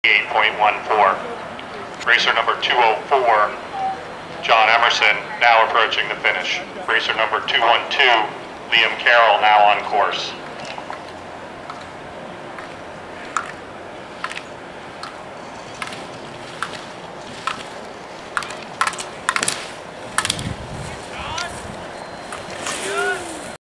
8.14. Racer number 204, John Emerson, now approaching the finish. Racer number 212, Liam Carroll, now on course.